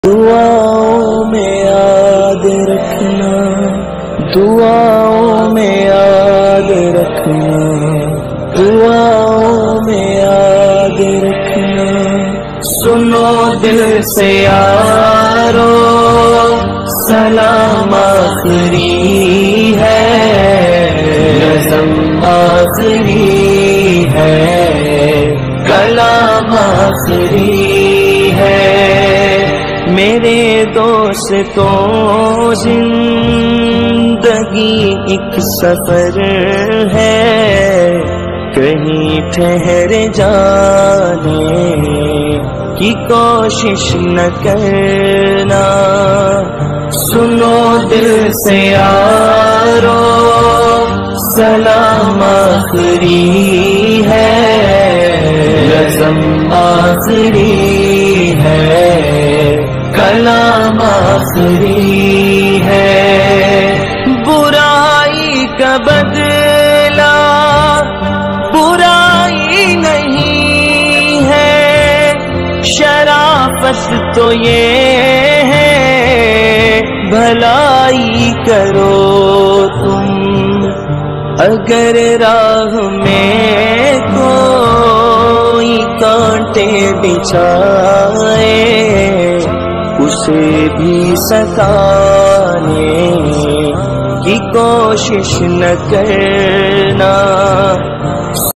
دعاؤں میں یاد رکھنا، دعاؤں میں یاد رکھنا، دعاؤں میں یاد رکھنا۔ سنو دل سے یارو، سلام آخری ہے، نظم آخری ہے، کلام آخری ہے۔ میرے دوستوں زندگی ایک سفر ہے، کہیں ٹھہر جانے کی کوشش نہ کرنا۔ سنو دل سے یارو، سلام آخری ہے، نظم آخری ہے، کلام آخری ہے۔ برائی کا بدلہ برائی نہیں ہے، شرافت تو یہ ہے بھلائی کرو تم۔ اگر راہ میں کوئی کانٹے بچھائے، اسے بھی ستانے کی کوشش نہ کرنا۔